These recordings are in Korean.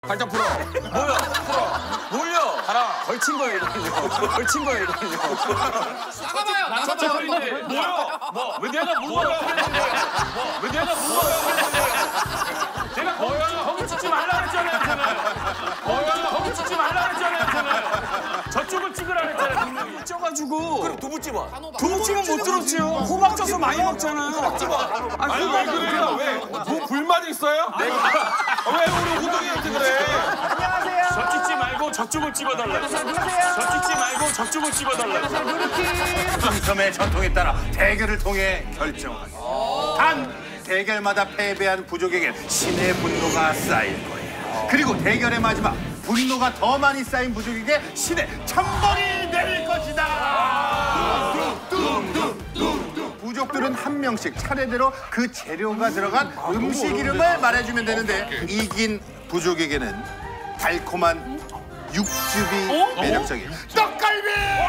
발짝 풀어. 모여. 풀어. 몰려. 하나. 걸친 거예요, 이거는요. 걸친 거예요, 이거는요. 나가봐요. 나가봐요. 뭐요? 뭐? 왜 내가 뭐야? 왜 내가 뭐야? 내가 거기 찍지 말라 그랬잖아요. 거기 찍지 말라 그랬잖아요. 저쪽을 찍으라 그랬잖아요. 분명히 쪄가지고. 그럼 두부 찝어. 두부 찌면 못 들었지요. 호박 쪄서 많이 먹잖아요. 호박 찝어. 아니 왜 그래요? 왜? 뭐 불만 있어요? 내가 왜 우리 우동이한테 그래? 안녕하세요. 저 찍지 말고 저쪽을 찝어달라. 누구세요? 저 찍지 말고 저쪽을 찝어달라. 금섬의 전통에 따라 대결을 통해 결정하다. 단 대결마다 패배한 부족에게 신의 분노가 쌓일 거예요. 그리고 대결의 마지막 분노가 더 많이 쌓인 부족에게 신의 천벌이 내릴 것이다. 부족들은 한 명씩 차례대로 그 재료가 들어간 음식 이름을 말해주면 되는데 이긴 부족에게는 달콤한 육즙이 매력적인 떡갈비!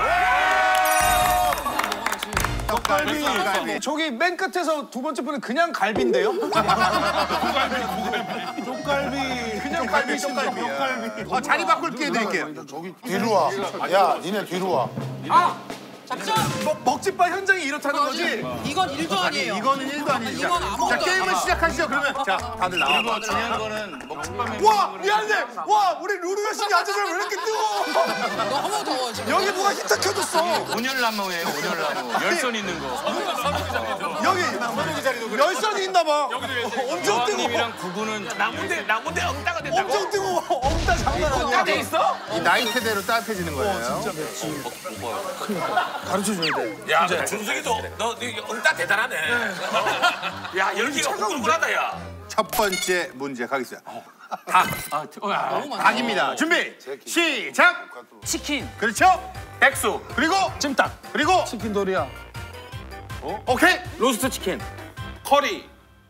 떡갈비. 저기 맨 끝에서 두 번째 분은 그냥 갈비인데요? 떡갈비. 그냥 갈비, 떡갈비. 자리 바꿀 기회 드릴게요. 저기 뒤로 와. 야, 니네 뒤로 와. 작전. 먹집밥 현장이 이렇다는 거지? 이건 일도 아니에요. 이거는 1도 아니죠. 이건 아무것도 자, 게임을 아니에요. 시작하시죠. 그러면 자, 다들 나와. 중요한 거는 먹방에 와, 미안해. 와, 우리 루루여신이 아저씨가 왜 이렇게 뜨거워? 너무 더워 지금. 여기 뭐가 히터 켜졌어. 온열나무예요, 온열나무. 열선 있는 거. 여기 열선이 있나 봐. 엄청 뜨거워. 여왕님이랑 부부는 나무대 엉따가 된다고? 엄청 뜨거워. 엄다 장난 아니야. 돼 있어? 이 나이트대로 따뜻해지는 거예요. 가르쳐줘야 돼. 야, 준석이도 너 응따 대단하네. 야, 열기가 후끈후끈하다, 야. 첫 번째 문제 가겠습니다. 너무 많아. 닭입니다. 준비, 시작. 치킨, 그렇죠? 백수, 그리고 찜닭, 그리고 치킨 돌이야. 오케이. 로스트 치킨. 커리.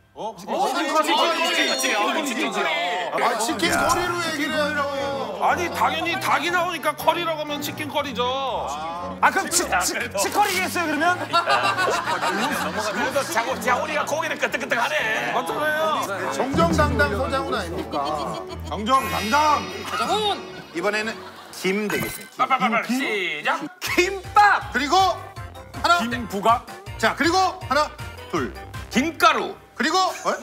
아, 치킨 도리로 얘기를 하라고요. 아니, 당연히 닭이 나오니까 커리라고 하면 치킨 커리죠. 아 그럼 치커리겠어요 그러면? 그래서 자우리가 고기를 끄떡끄떡하네. 맞잖아요. 정정당당 소장훈 아닙니까? 정정당당. 자훈. 이번에는 김 되겠습니다. 빨빨빨빨 시작. 김밥, 그리고 하나. 김부각, 자, 그리고 하나, 둘. 김가루. 그리고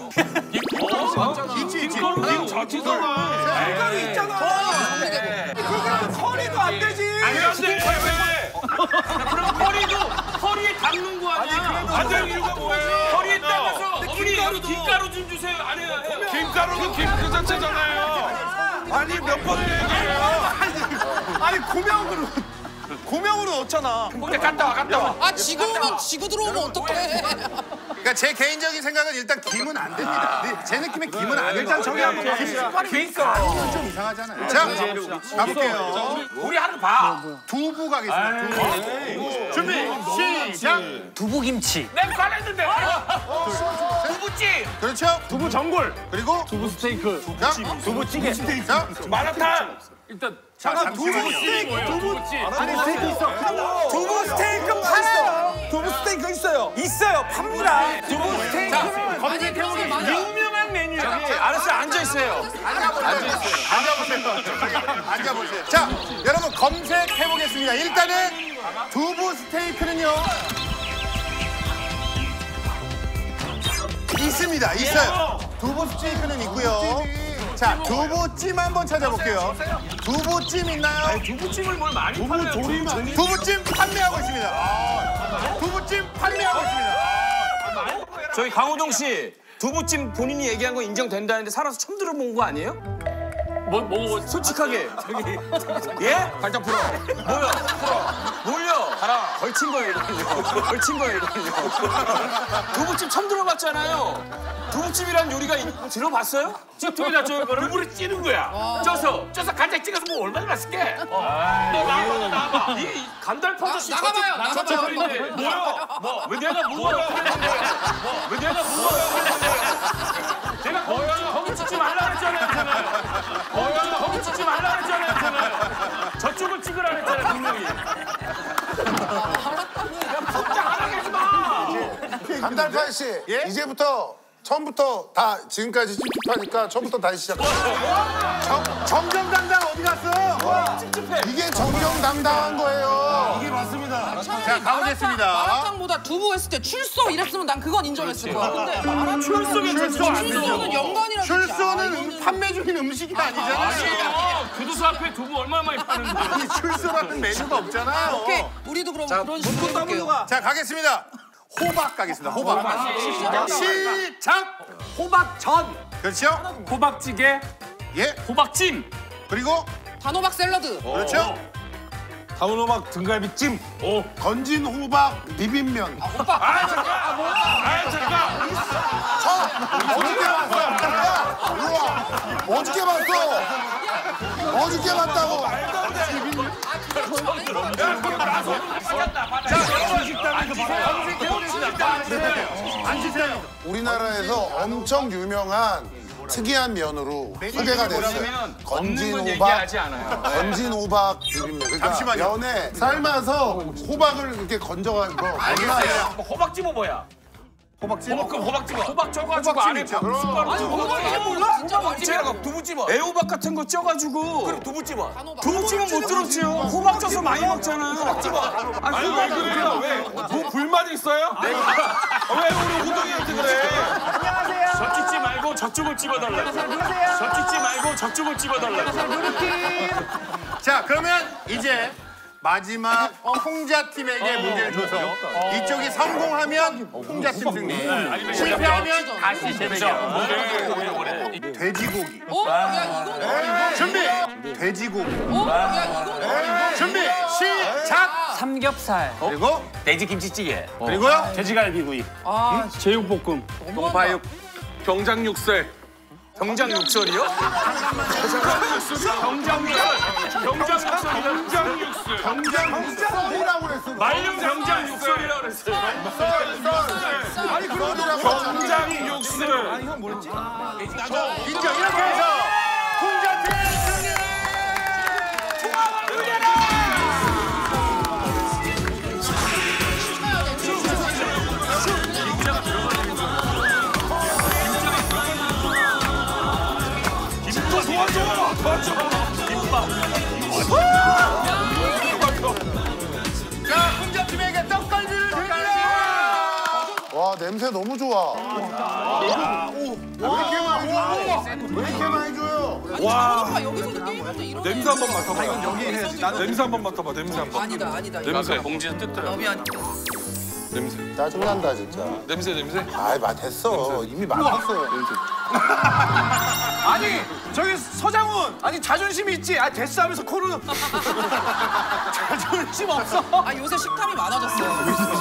김 자취성아. 김가루 있잖아. 그거는 커리도 안 되지. 안 돼. 왜? 그럼 커리에 담는 거 아니야? 안 되는 이유가 뭐예요? 커리에 담아서 어머니 김가루 좀 주세요. 안 해요. 김가루는 김 그 자체잖아요. 아니, 몇 번 얘기해요? 아니 고명으로 넣잖아. 근데 갔다 와. 아 지고 오면 지고 들어오면 어떡해? 그러니까 제 개인적인 생각은 일단 김은 안 됩니다. 제 느낌에 김은 안 됩니다. 일단 저기 한번 그러니까 좀 이상하잖아요. 자, 가볼게요. 우리 하는 거 봐. 두부 가겠습니다. 두부. 준비, 시작. 두부김치, 내가 관했는데. 두부찜. 그렇죠? 두부 전골, 그리고 두부 스테이크, 자, 두부찌개. 자, 마라탕. 일단 두부 스테이크. 안에 스테이크 있어. 두부 스테이크 팔아요. 두부 스테이크 있어요. 팝니다. 두부 스테이크는 검색해보겠습니다. 유명한 메뉴예요. 알았어요. 앉아 있어요. 앉아보세요. 자, 여러분 검색해 보겠습니다. 일단은 두부 스테이크는요. 있습니다. 있어요. 두부 스테이크는 있고요. 자, 두부찜 한번 찾아볼게요. 두부찜 있나요? 두부찜을 뭘 많이 팔아요. 두부찜 판매하고 있습니다. 두부찜 판매하고 있습니다. 저희 강호동 씨 두부찜 본인이 얘기한 거 인정된다는데 살아서 처음 들어본 거 아니에요? 뭐 솔직하게 예? 발짝 풀어. 모여. 몰려. 하나. 걸친 거예요, 이거는요. 걸친 거예요, 이거는요. 두부찜 처음 들어봤잖아요. 두부찜이란 요리가 들어봤어요? 찌통에다 쪄요, 이거를? 두부를 찌는 거야. 쪄서 간장 찍어서 뭐 얼마나 맛있게. 나와봐. 이 간달파도 씨 나가봐요. 나가봐요. 뭐야? 뭐? 왜 내가 뭐야? 왜 내가 뭐야? 내가 거기 찍지 말라 그랬잖아요. 거기 찍지 말라 그랬잖아요. 저쪽을 찍으라 그랬잖아요, 분명히. 진짜 안 하지 마. 간달파 씨, 이제부터 처음부터 다 지금까지 찝찝하니까 처음부터 다시 시작해. 정정당당 어디 갔어? 이게 정정당당한 거예요. 이게 맞습니다. 차라리 자, 가보겠습니다. 마라탕보다 두부 했을 때 출소 이랬으면 난 그건 인정했을 거야. 근데 마라탕 출소 안 되죠. 출소는 연관이라고. 출소는 판매 중인 음식이 아니잖아요. 교도소 앞에 두부 얼마 많이 파는데. 이 출소라는 메뉴가 없잖아요. 오케이, 우리도 그럼 그런 식으로 해볼게요. 자, 가겠습니다. 호박 가겠습니다. 호박. 시작. 호박전, 그렇죠? 호박찌개, 예. 호박찜. 그리고 단호박 샐러드. 그렇죠? 다운호박 등갈비찜. 건진 호박 비빔면. 잠깐. 어저께 봤어. 우와. 어저께 봤어. 어저께 봤다고. 우리나라에서 엄청 유명한 특이한 면으로 소개가 됐어요. 그러면 건진 없는 건 호박, 얘기하지 않아요. 건진 호박 비빔면. 그러니까 잠시만요. 면에 삶아서 호박을 이렇게 건져가지고. 알겠어요. 호박찜은 뭐야? 호박찜. 그럼 호박찜은 호박 쪄가지고 호박찜 안에 있죠. 숟가락 아니, 찍어. 그거 몰라? 진짜 호박찜이라고 두부찜은? 애호박 같은 거 쪄가지고. 그럼 두부찜은? 두부찜은 못 들었지요. 호박 쪄서 많이 먹잖아. 아니 왜 그래요? 왜? 뭐 불만 있어요? 왜 우리 호동이한테 그래? 저 찍지 말고 저쪽을 찍어달라. 저 찍지 말고 저쪽을 찍어달라. 자, 그러면 이제 마지막 홍자팀에게 문제를 줘서 이쪽이 성공하면 홍자팀 승리, 실패하면 다시 재대결. 돼지고기. 야, 이건 준비! 돼지고기. 야, 이건 준비! 시작! 삼겹살, 그리고 돼지 김치찌개, 그리고요? 돼지갈비구이, 제육볶음, 너무하다. 경장 육살. 경장 육설이요? 경장 육설. 뭐라고 그랬어? 말년 경장 육설이라고 그랬어요. 아니 그러더라고. 경장 육살. 인정. 이렇게 해서 홍자팀 승리! 자, 홍자팀에게 떡갈비를 드립니다! 와 냄새 너무 좋아. 왜 이렇게 많이 줘요? 아니, 장훈 오빠 여기서도 게임하면 이런 냄새 한번 맡아봐. 냄새 한번 맡아봐. 냄새 한번. 아니다. 냄새. 봉지는 뜯더라고. 미안. 냄새. 짜증난다 진짜. 냄새. 아이 맛했어. 이미 맛했어요. 아니 저기 서장훈, 아니 자존심이 있지? 아 됐어 하면서 코를 자존심 없어? 아, 요새 식탐이 많아졌어요.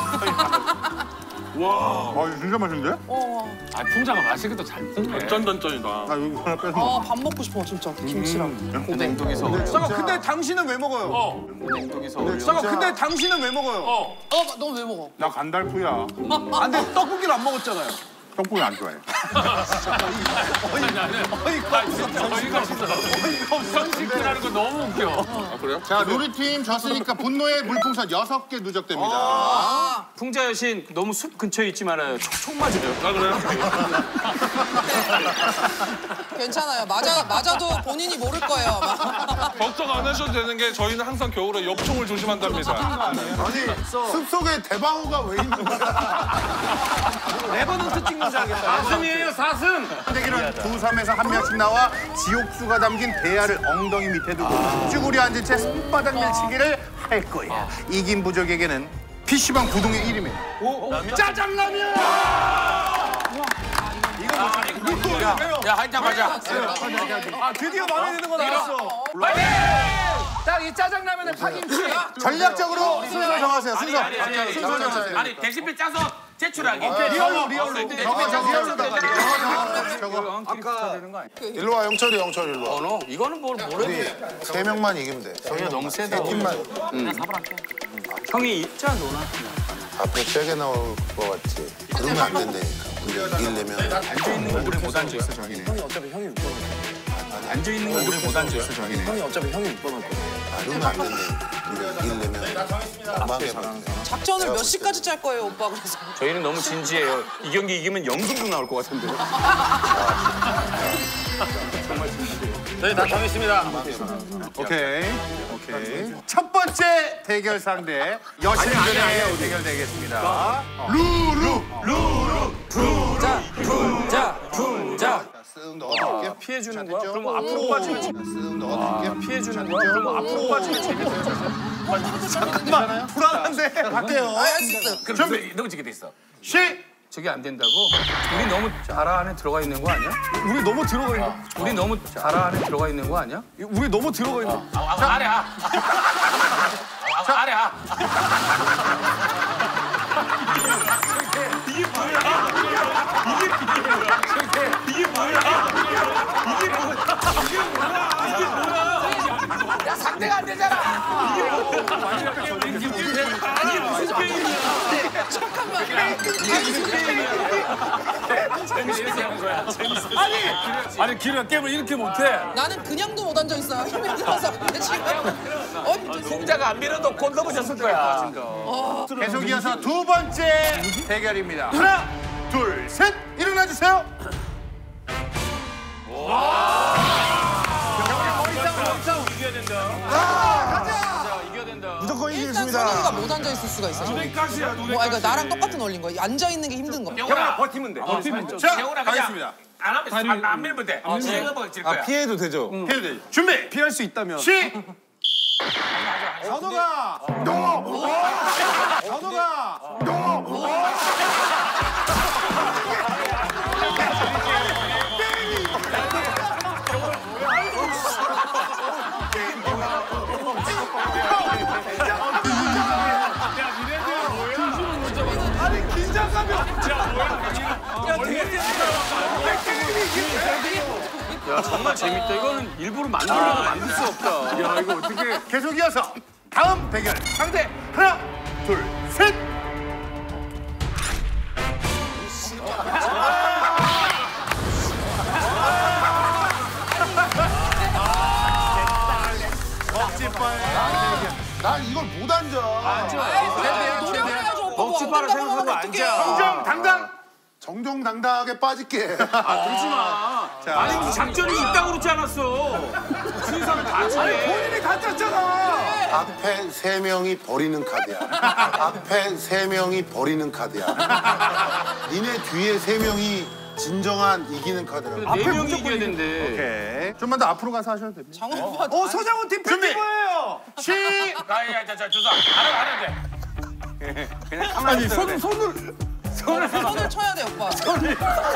와, 이거 진짜 맛있는데? 아 풍자가 맛있게도 잘 먹네. 짠짠짠이다. 아, 이거 하나 뺏어. 아, 밥 먹고 싶어, 진짜. 김치랑. 냉동에서. 잠깐 근데 당신은 왜 먹어요? 냉동에서. 잠깐 근데 당신은 왜 먹어요? 너 왜 먹어? 나 간달프야. 아 근데 떡국기를 안 먹었잖아요. 떡볶이 안 좋아해. 형식이라는 거 너무 웃겨. 자 누리팀 졌으니까 분노의 물풍선 6개 누적됩니다. 풍자 여신 너무 숲 근처에 있지 말아요. 촉 맞아요. 아 그래요? 괜찮아요. 맞아도 본인이 모를 거예요, 아마. 걱정 안 하셔도 되는 게 저희는 항상 겨울에 엽총을 조심한답니다. 아니 숲속에 대방어가 왜 있는 거야? 레버넌트 찍는 줄 알겠다. 사슴이에요, 사슴! 대기는 두 섬에서 한 명씩 나와 지옥수가 담긴 대야를 엉덩이 밑에 두고 쭈그려 앉은 채 손바닥 밀치기를 할 거야. 이긴 부족에게는 PC방 부동의 이름이 짜장라면! 야 한잔 가자. 아, 드디어 마음에 드는 거 나왔어. 딱 이 짜장라면에 파김치. 전략적으로 순서 정하세요. 순서. 순서 정하세요. 아니 대신배 짜서 제출하기. 리얼로. 일로 와 영철이 일로 와. 너 이거는 뭘 모르? 우리 3명만 이기면 돼. 저희가 너무 세다. 세 팀만. 형이 입자 노나. 앞에 세게 나올 것 같지. 그러면 안 된다니까. 우리가 이기려면 앉아 있는 거 오래 못 앉아 있어 저기는. 형이 어차피 형이 6번 앉아 있는 거 오래 못 앉아 있어 저기는. 형이 어차피 형이 6번 할 거야. 그러면 안 된다니까. 우리가 이기려면 도망해봐. 작전을 몇 시까지 짤 거예요, 오빠? 그래서. 저희는 너무 진지해요. 이 경기 이기면 연금도 나올 것 같은데. 정말 진지해요. 저희 다 정했습니다. 오케이. 첫 번째 대결 상대 여신들의 대결 되겠습니다. 자, 쓱 넣어줄게. 피해주는 거야? 그럼 앞으로 빠지면 쓱 넣어줄게. 피해주는 거야? 그럼 앞으로 빠지면 재밌어. 잠깐만 불안한데 갈게요. 그럼 준비 너무 지게 돼 있어. 저게 안 된다고? 우리 너무 자라 안에 들어가 있는 거 아니야? 우리 너무 들어가 있는. 우리 너무 자라 안에 들어가 있는 거 아니야? 우리 너무 들어가 있는. 아래야. 아래야. 야 상대가 안 되잖아. 아니 기루야 게임을 이렇게 못해. 나는 그냥도 못 앉아 있어요. 힘이 들어서. 근데 지금 공자가 안 밀어도 곧 넘어졌을 거야. 계속 이어서 두 번째 대결입니다. 하나, 둘, 셋, 일어나 주세요. 무조건 일단 선우가 못 앉아 있을 수가 있어. 눈에까지야 눈에. 그러니까 나랑 똑같은 원리인 거야. 앉아 있는 게 힘든 거. 영훈아 버티면 돼. 자, 영훈아 가겠습니다. 안 하면 안 밀면 돼. 지금 먹을 거야. 피해도 되죠. 해도 되죠. 준비. 피할 수 있다면. 선호가 야, 정말 재밌다. 이거는 일부러 만들려고 만들 수 없다. 야 이거 어떻게? 계속 이어서 다음 대결 상대 하나, 둘, 셋. 난 이걸 못 앉아. 노력을 해야지 오빠 뭐 먹지마라 안 된다고 생각하고 하면 앉아. 어떡해. 정정당당. 정정당당하게 빠질게. 그러지 마. 아니, 무슨 작전이 있다고 그러지 않았어. 순서를 다 주게. 본인이 다쳤잖아. 앞에 세 명이 버리는 카드야. 앞에 세 명이 버리는 카드야. 니네 뒤에 세 명이 진정한 이기는 카드라고. 네 명이 이겨야 된대. 오케이. 좀만 더 앞으로 가서 하셔도 됩니다. 장훈 오빠. 서장훈 팀 준비. 시. 야야자 주사. 안 돼. 아니 손을. 손을 쳐야 돼 오빠. 손을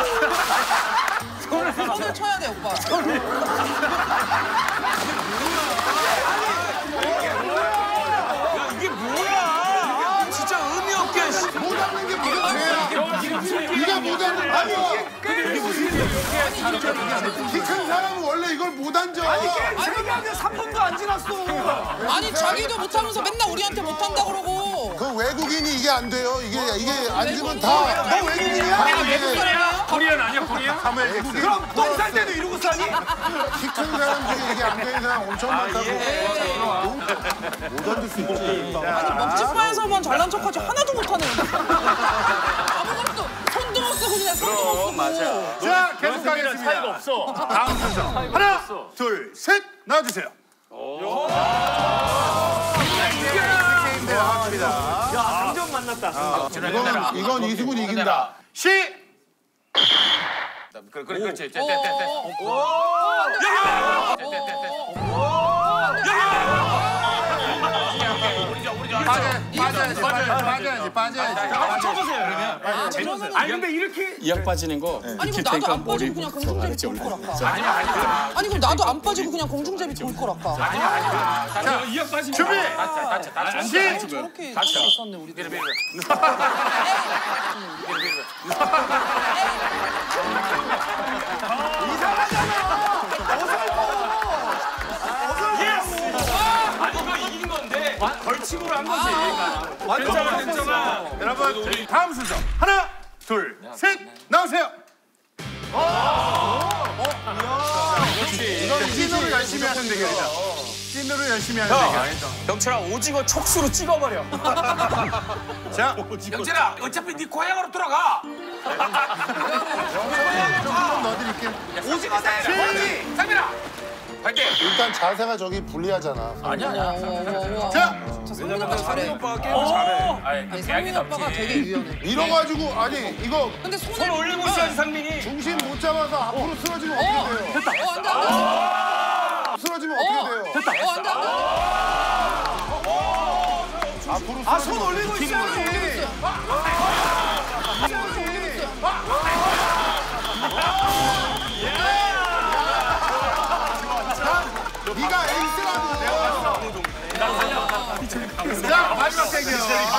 쳐야 돼 오빠. 이게 뭐야? 진짜 의미 없게. 못 앉는 게 무슨 죄야? 네가 못 앉는 아니 키 큰 사람은 원래 이걸 못 앉아. 아니 자기도 못하면서 맨날 우리한테 못한다 그러고. 그 외국인이 이게 안 돼요. 이게 앉으면 다. 너 외국인이야? 코리안 아니야 코리안? 외국인. 그럼 똥쌀 때도 이러고 싸니? 키 큰 사람 중에 이게 안 되는 사람 엄청 많다고. 못 앉을 수 있지. 먹지마에서만 잘난 척하지 하나도 못하네. 아무것도 손도 못 쓰고 그냥 손도 못 쓰고. 맞아. 자, 계속 가겠습니다. 차이가 없어. 다음 순서. 하나, 둘, 셋, 나와주세요. 게임 대화합니다. 감정 만났다. 이건 이승훈이 이긴다. 시. 그렇지. 아니 근데 이렇게 이약 빠지는 거. 아니 그럼 나도 안 빠지고 그냥 공중제비 돌 거랄까. 아니 그럼 나도 안 빠지고 그냥 공중제비 돌 거랄까. 이약 빠지는 준비. 시. 저렇게 할 수 있었네 우리들. 아니, 이거 이긴 건데. 벌칙으로 한 거지. 괜찮아. 여러분 다음 순서. 하나, 둘, 셋, 나오세요. 이건 찐으로 열심히 하는 대결이다. 찐으로 열심히 하는 대결. 병철아, 오징어 촉수로 찍어버려. 자, 영철아 어차피 네 고향으로 돌아가. 조금 넣어드릴게. 오징어 대 상민아. 할게. 일단 자세가 저기 불리하잖아. 아니야. 자, 성민 오빠 잘해. 오빠가 게임을 잘해. 아니, 성민 오빠가 되게 유연해. 밀어가지고 아니 이거 근데 손 올리고 있어야지 상민이. 중심 못 잡아서 앞으로 쓰러지면 어떻게 돼요? 됐다. 안 돼, 안 돼. 쓰러지면 어떻게 돼요? 됐다. 안 돼, 안 돼. 앞으로 아, 손 올리고 있어야지. 네가 에이스라고 내가 봤어. 자, 마지막 대결.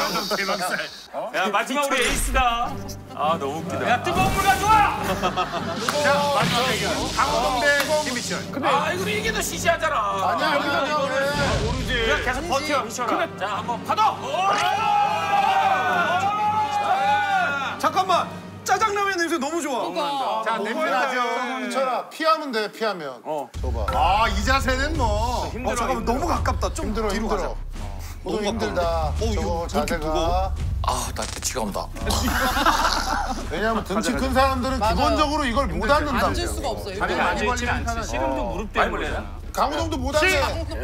야 마지막 우리 에이스다. 아 너무 웃기다. 야 뜨거운 물 가져와. 자, 마지막 대결. 강호동 대 김희철. 아, 이거 이게도 시시하잖아. 아니야, 여기서 그래. 야 계속 버텨 미쳐라. 자, 한번 받아. 잠깐만. 짜장라면 냄새 너무 좋아. 자, 냄새 나죠? 철아, 피하면 돼, 피하면. 줘봐. 아, 이 자세는 뭐. 잠깐만 너무 가깝다. 좀 힘들어, 뒤로 가자. 힘들어. 너무 힘들다. 저거 자세가. 아, 나 지가 온다. 왜냐면 등치 큰 사람들은 맞아요. 기본적으로 이걸 못 앉는다. 앉을 수가 없어요. 다리 많이 벌리면 않지. 씨름도 무릎 때문에 그러잖아. 강호동도 못 앉아.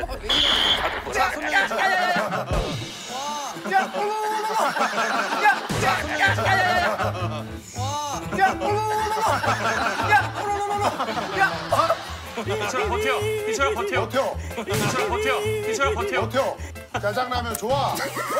희철아 버텨. 희철아 버텨. 버텨. 희철아 버텨. 희철아 버텨. 버텨. 짜장라면 좋아.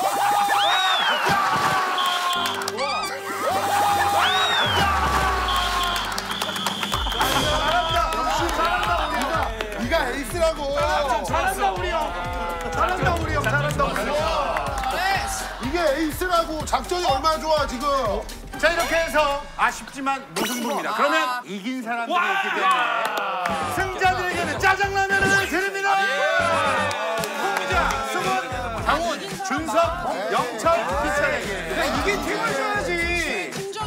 네가 에이스라고. 잘한다, 우리 형. 잘한다, 우리 형. 잘한다, 우리 형. 이게 에이스라고. 작전이 얼마나 좋아 지금. 자, 이렇게 해서 아쉽지만 무승부입니다. 그러면 이긴 사람들이 있기 때문에 승자들에게는 짜장라면을 드립니다. 홍자, 수근, 강훈, 준석, 영철, 희철에게. 이게 팀을 줘야지.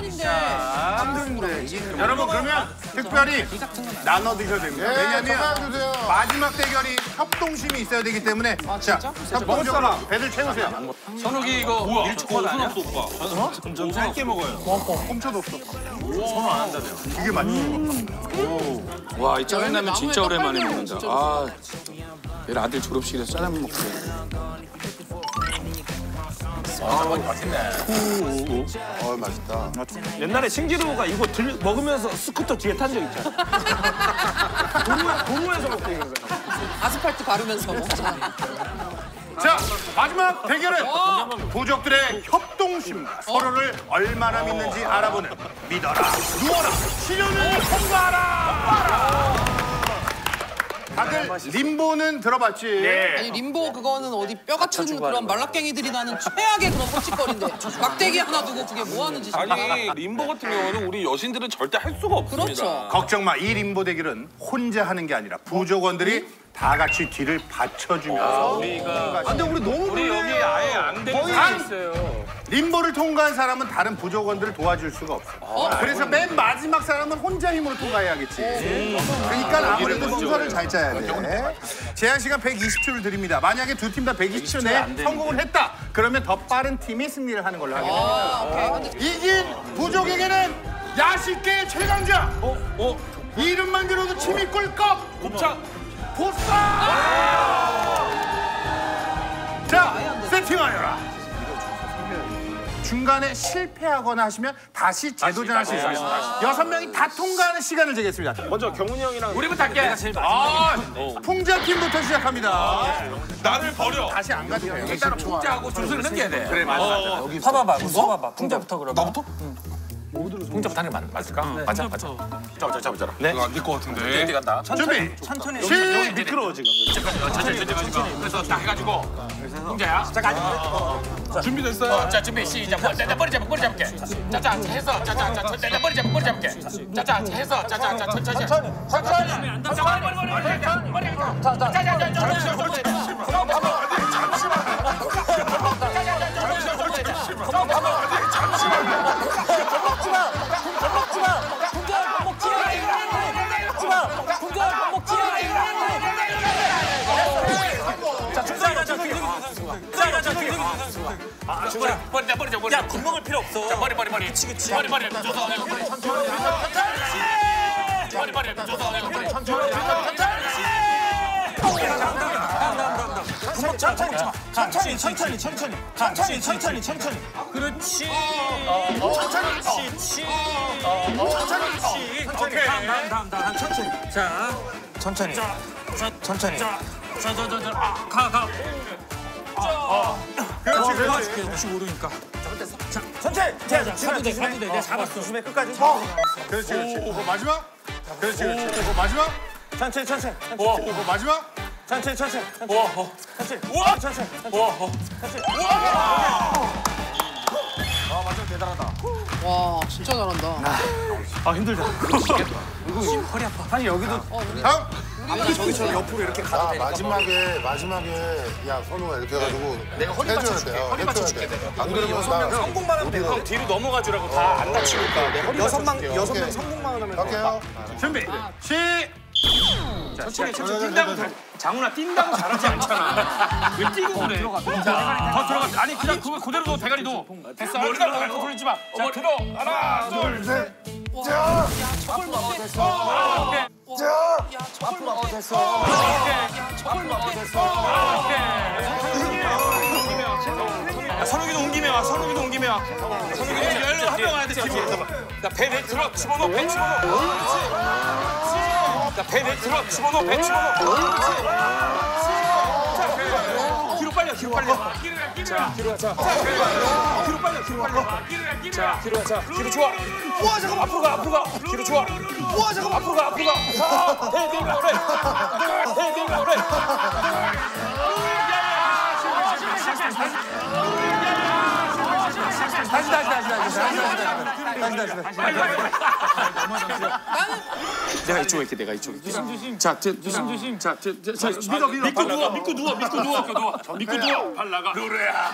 팀전인데. 여러분, 그러면 특별히 나눠 드셔도 됩니다. 예, 왜냐면 전화해주세요. 마지막 대결이 협동심이 있어야 되기 때문에 자, 협동적으로 배를 채우세요. 선욱이 이거 일축권 아니야? 짧게 먹어요. 꼼쳐도 없어. 손을 안 한다며. 이게 맞지? 와 이 짜장라면 진짜 오랜만에 떡갈비를 먹는다. 진짜 아 내일 아들 졸업식에서 짜장면 먹고. 맛있다. 옛날에 신기루가 이거 먹으면서 스쿠터 뒤에 탄 적 있잖아. 도로에서 먹고 이런 거. 아스팔트 바르면서 먹자. 자, 마지막 대결은 부족들의 협동심과 서로를 얼마나 믿는지 알아보는 믿어라, 누워라, 시련을 통과하라. 다들 림보는 들어봤지? 아니 림보 그거는 어디 뼈 같은 그런 말라깽이들이 나는 최악의 그런 꼴찌거리인데 막대기 하나 두고 그게 뭐 하는 짓이야? 아니 림보 같은 경우는 우리 여신들은 절대 할 수가 없습니다. 그렇죠. 걱정 마, 이 림보 대결은 혼자 하는 게 아니라 부족원들이 다 같이 뒤를 받쳐주면서 근데 우리 너무 우리 여기 아예 안 되는 사람이 있어요. 림보를 통과한 사람은 다른 부족원들을 도와줄 수가 없어. 그래서 맨 마지막 사람은 혼자 힘으로 통과해야겠지. 그러니까 아무래도 순서를 잘 짜야 돼. 제한 시간 120초를 드립니다. 만약에 두 팀 다 120초 내에 성공을 했다. 그러면 더 빠른 팀이 승리를 하는 걸로 하게 됩니다. 이긴 부족에게는 야식계의 최강자. 이름만 들어도 침이 꿀꺽. 곱창. 보쌈! 자, 세팅하여라. 중간에 실패하거나 하시면 다시 재도전할 수 있습니다. 6명이 다 통과하는 시간을 재겠습니다. 먼저 경훈이 형이랑 우리부터 할게. 풍자팀부터 시작합니다. 나를 버려. 다시 안 가도 돼요. 일단은 풍자하고 줄서를 넘겨야 돼. 그래, 맞아. 봐봐봐. 써봐봐. 풍자부터 그럼. 나부터? 풍자부터 하는 게 맞을까? 맞아. 잡아. 네. 이거 안 될 것 같은데. 어디 간다? 준비. 천천히. 시. 미끄러워 지금. 천천히. 그래서 딱 해가지고 풍자야. 준비됐어요? 자, 준비 시작. 내 머리 잡을게. 짜자 해서 짜자. 내 머리 잡을게. 짜자 해서 짜자. 천천히. 머리. 야, 겁먹을 필요 없어. 자, 머리. 그치. 머리. 머리 줘서 내가 머리. 머리 줘서 내가 머리. 천천히. 천천히. 그렇지. 오케이. 다음 천천히. 자, 천천히. 천천히. 가. 그렇지. 혹시 모르니까. 천천히. 자, 가도 돼. 내가 잡았어. 조심해 끝까지. 그렇지. 그거 마지막. 그렇지. 그거 마지막. 천천히. 그거 마지막. 천천히. 마지막 대단하다. 와 진짜 잘한다. 아 힘들다. 이거 허리 아파. 아니 여기도. 다음. 저기처럼 옆으로 이렇게 가도 되니까. 마지막에 야 선우가 이렇게 해가지고 내가 허리 맞춰줄게. 허리 맞춰줄게. 안 그러면 나 성공만 하면 돼요. 뒤로 넘어가 주라고 다 안 다치니까. 내 허리 여섯 명 오케이. 성공만 하면 갈게요. 준비. 천천히 뛴다고 장훈아 뛴다고 잘하지 않잖아. 왜 뛰고 그래? 더 들어가. 아니 그냥 그거 그대로 둬 대가리도. 됐어. 머리가 더 돌리지 마. 자 들어. 하나 둘 셋. 자, 저걸 막 됐어. 자. 저걸 막 됐어. 야, 선욱이도 온 김에 와. 선욱이도 온 김에 와. 선욱이도 열로 한명 와야 돼. 야배 들어 집어넣어. 배 집어넣어. 배 들어 집어넣어. 배 집어넣어. 뒤로 빨려. 뒤로 빨려. 자 뒤로 가. 자 뒤로 빨려. 자 뒤로 가. 뒤로 좋아. 우와 잠깐 앞으로 가. 뒤로 좋아. 우와 잠깐 앞으로 가. 배 내려 오래. 다시. 내가 이쪽에 있게. 조심. 자, 조심. 자, 믿고 누워. 발 나가. 루루야.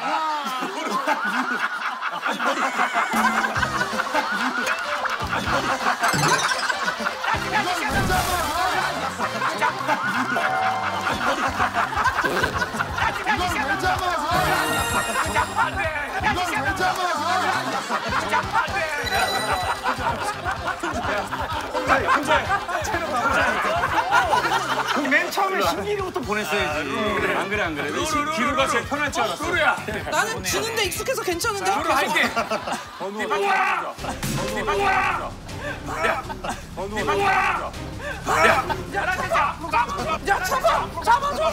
맨 처음에 신기루부터 보냈어야지. 안 그래. 기루가 제일 편할 줄 알았어. 나는 지는데 익숙해서 괜찮은데. 루루 할게. 야 잡아줘.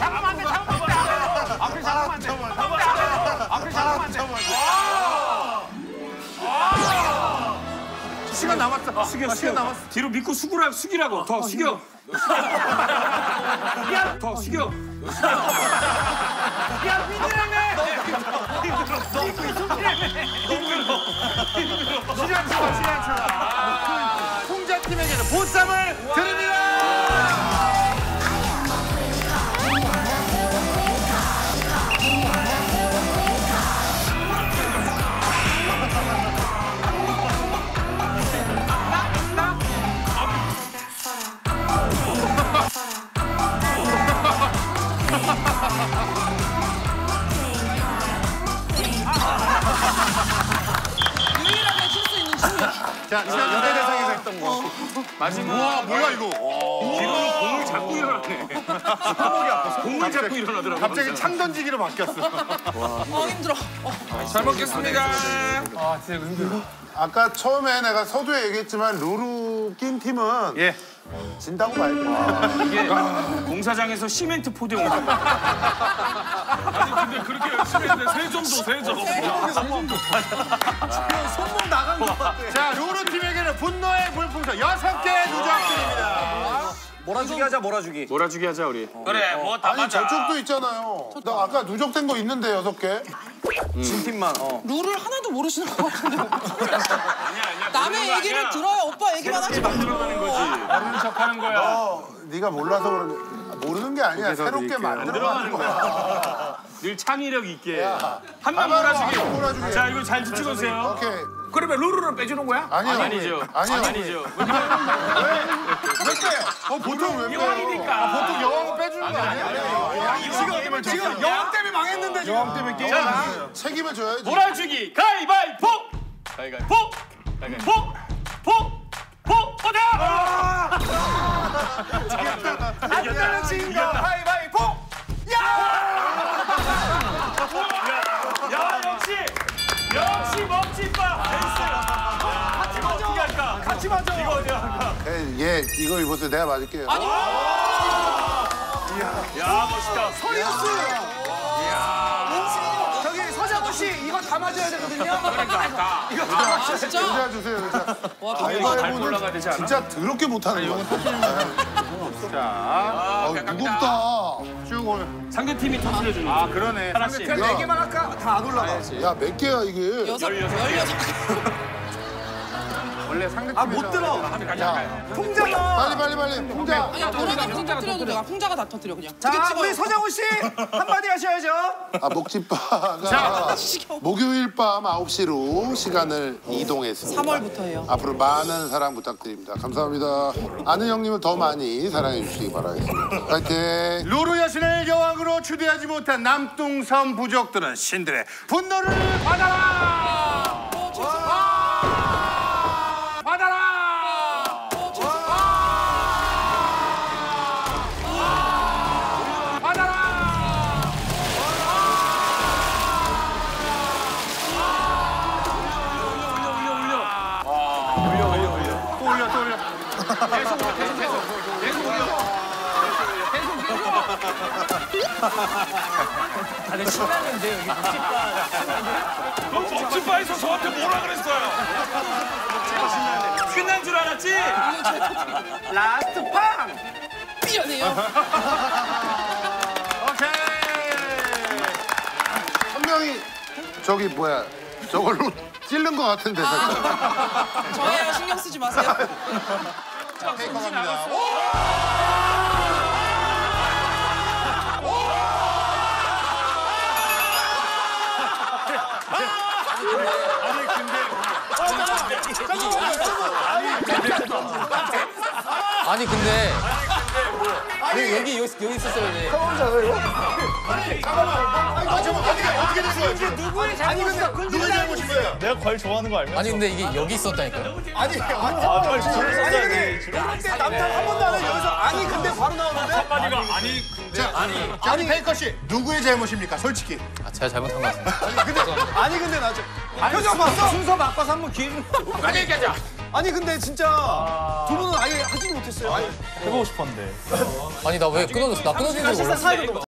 시간 남았다. 시간 남았어. 뒤로 믿고 숙이라고. 더 숙여. 더 숙여. 홍자팀에게는 보쌈을 드립니다. 유일하게 칠 수 있는 춤이야. 자, 지난 연예대상에서 했던 거. 마지막. 우와, 뭐야 이거? 뒤로 공을 잡고 일어나네. 공을 잡고 일어나더라고. 갑자기 창 던지기로 바뀌었어. 힘들어. 잘 먹겠습니다. 아까 처음에 내가 서두에 얘기했지만 루루 낀 팀은 예. 진다고 봐야죠. 이게 공사장에서 시멘트 포대 온 거. 아니 근데 그렇게 열심히 했는데 세 점. 손목 나간 거 같아. 자, 루루 팀에게는 분노의 물풍선 6개 누적드립니다. 몰아주기 하자 우리. 그래, 뭐 다 아니 맞아. 저쪽도 있잖아요. 나 아까 누적된 거 있는데 6개. 룰을 하나도 모르시는 것 같은데. 남의 얘기를 들어야 오빠 얘기만 하지 마. 들어가는 거지. 모르는 척하는 거야. 네가 몰라서 그런 모르는 게 아니야. 새롭게 만들어가는 거야. 늘 창의력 있게. 한 명 몰아주기. 몰아주기. 자 이거 잘 집중하세요. 오케이. 그러면 루루를 빼주는 거야? 아니요. 아니죠. 아니요. 보통 왜 빼요? 보통 여왕은 빼주는 거 아니야? 지금 여왕 때문에 망했는데 지금. 여왕 때문에 게임. 책임을 져야지. 몰아주기 가위바위보. 보자. 안 되면 지금 가위바위보. 야! 이거 입었어요. 내가 맞을게요. 아니 야 멋있다. 저기 서장훈 씨 이거 다 맞아야 되거든요. 그러니까 이거 다 맞아야 돼. 진짜. 의자 주세요. 의자. 와 가위바위보는 진짜 더럽게 못하는 거야. 무겁다. 쭉 오늘. 상대팀이 터트려주는 아 그러네. 하나씩. 그냥 4개만 할까? 다 안 올라가. 야, 몇 개야 이게? 16. 원래 상대팀. 못 들어. 자, 풍자가. 빨리. 풍자. 아니야 돌아가면 터뜨려도 돼. 풍자가 다 터뜨려 그냥. 자 이게 찍어요. 우리 서장훈 씨 한마디 하셔야죠. 아, 목집바가 목요일 밤 9시로 시간을 이동했습니다. 3월부터예요. 앞으로 많은 사랑 부탁드립니다. 감사합니다. 아는 형님을 더 많이 사랑해 주시기 바라겠습니다. 파이팅! 루루 여신을 여왕으로 추대하지 못한 남뚱섬 부족들은 신들의 분노를 받아라! 받아라! 집바에서 저한테 뭐라 그랬어요? 끝난 줄 알았지? 라스트 팡. 삐져네요. 오케이! 한 명이 저기 뭐야 저걸로 찔른 것 같은데 살짝. 저예요. 신경 쓰지 마세요. 테이크 갑니다. 아니 근데 왜 여기 있었어야 돼. 누구의 잘못인 거예요? 내가 과일 좋아하는 거 알면? 아니 근데 이게 여기 있었다니까요. 아니 근데 이럴 때 남탕 한 번도 안 해. 여기서 아니 근데 바로 나오는데. 한마디가 아니 아니 페이커 씨 누구의 잘못입니까? 솔직히. 아 제가 잘못한 것 같습니다. 아니 근데 나 표정 봤어? 순서 바꿔서 한번 기회 좀. 빨리 얘기하자. 아니 근데 진짜 두 분은 아예 하지도 못했어요. 해보고 싶었는데. 아니 나 왜 끊어졌어? 나 끊어진 줄 몰랐어.